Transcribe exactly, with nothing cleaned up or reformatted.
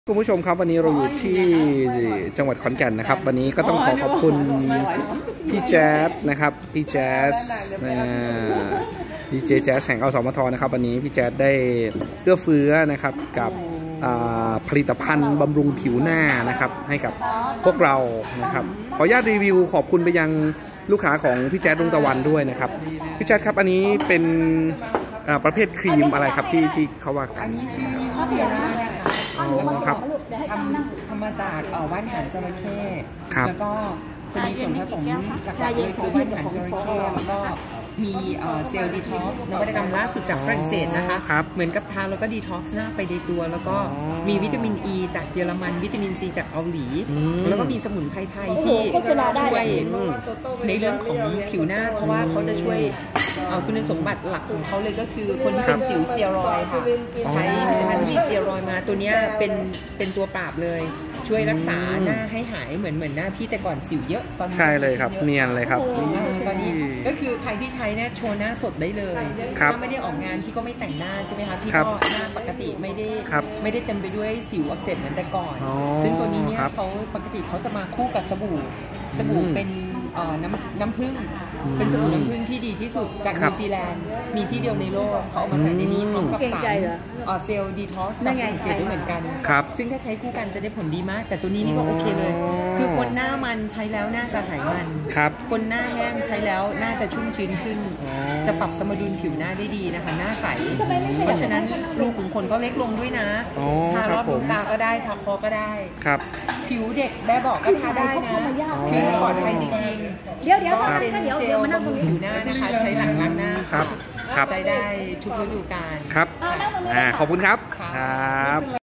คุณผู้ชมครับวันนี้เราอยู่ที่จังหวัดขอนแก่นนะครับวันนี้ก็ต้องขอขอบคุณพี่แจ๊สนะครับพี่แจ๊สดีเจแจ๊สแห่งอสมทนะครับวันนี้พี่แจ๊สได้เอื้อเฟื้อนะครับกับผลิตภัณฑ์บำรุงผิวหน้านะครับให้กับพวกเรานะครับขออนุญาตรีวิวขอบคุณไปยังลูกค้าของพี่แจ๊สดวงตะวันด้วยนะครับพี่แจ๊สครับอันนี้เป็นประเภทครีมอะไรครับที่ที่เขาว่ากันอันนี้ชื่อยี่ห้อเบียร่านะคะทำทำมาจากว่านหางจระเข้แล้วก็จะมีส่วนผสมหลักๆเลยคือว่านหางจระเข้แล้วก็มีเซลล์ดีท็อกซ์นวัตกรรมล่าสุดจากฝรั่งเศสนะคะเหมือนกับทานแล้วก็ดีท็อกซ์หน้าไปในตัวแล้วก็มีวิตามินอ e ีจากเยอรมันวิตามินซีจากเกาหลีแล้วก็มีสมุนไพรไทยที่ช่วยในเรื่องของผิวหน้าเพราะว่าเขาจะช่วยคุณสมบัติหลักของเขาเลยก็คือคนที่เป็นสิวเซียรอยด์ค่ะใช้ผลิตภัณฑ์ที่เซียรอยด์มาตัวนี้เป็นเป็นตัวปราบเลยช่วยรักษาหน้าให้หายเหมือนเหมือนหน้าพี่แต่ก่อนสิวเยอะตอนนี้ใช่เลยครับเนียนเลยครับตอนนี้ก็คือใครที่ใช้เนี่ยโชว์หน้าสดได้เลยถ้าไม่ได้ออกงานพี่ก็ไม่แต่งหน้าใช่ไหมคะพี่ก็หน้าปกติไม่ได้ไม่ได้เต็มไปด้วยสิวอักเสบเหมือนแต่ก่อนซึ่งตัวนี้เนี่ยเขาปกติเขาจะมาคู่กับสบู่สบู่เป็นน้ำน้ำผึ้งเป็นสบู่น้ำผึ้งที่ดีที่สุดจากนิวซีแลนด์มีที่เดียวในโลกเขาเอามาใส่ในนี้พร้อมกับสารเซลล์ดีท็อกซ์จากฝรั่งเศสด้วยเหมือนกันซึ่งถ้าใช้คู่กันจะได้ผลดีมากแต่ตัวนี้นี่ก็โอเคเลยคือคนหน้ามันใช้แล้วน่าจะหายมันคนหน้าแห้งใช้แล้วน่าจะชุ่มชื้นขึ้นจะปรับสมดุลผิวหน้าได้ดีนะคะหน้าใสเพราะฉะนั้นรูขุมขนก็เล็กลงด้วยนะทารอบดวงตาก็ได้ทาคอก็ได้ผิวเด็กแม่บอกก็ทาได้นะคือปลอดภัยจริงๆเดี๋ยวเดี๋ยวเป็นเจลบำรุงผิวหน้านะคะใช้หลังล้างหน้าใช้ได้ทุกฤดูกาลครับขอบคุณครับครับ